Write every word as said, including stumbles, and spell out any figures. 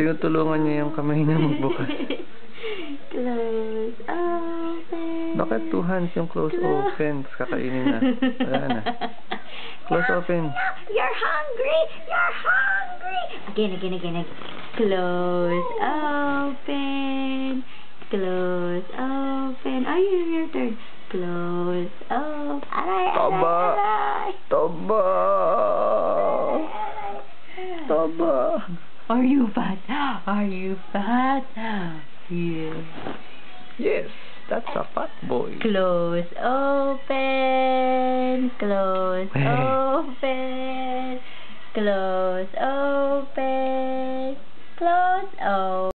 tinutulungan niya yung kamay niya magbukas. Close, open. Bakit two hands yung close, Close. open? Tapos kakainin na. Wala na. Close, open. You're hungry! You're hungry! Again, again, again, again. Close, open. Close, open. Are you your turn? Close, open. Aray, Taba! aray, aray. Taba! Taba! Are you fat? Are you fat? Yeah. Yes, that's a fat boy. Close, open. Close, Hey. open. Close,